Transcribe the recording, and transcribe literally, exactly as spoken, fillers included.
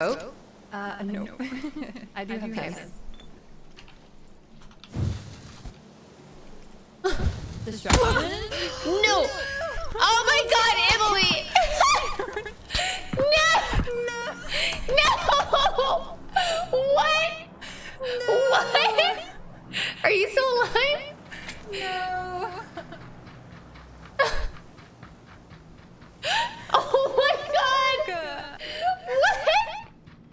Oh? Uh, no. I do have this. Destruction? No! Oh my god, Emily! No! No! No! What? No. What? Are you still alive? No.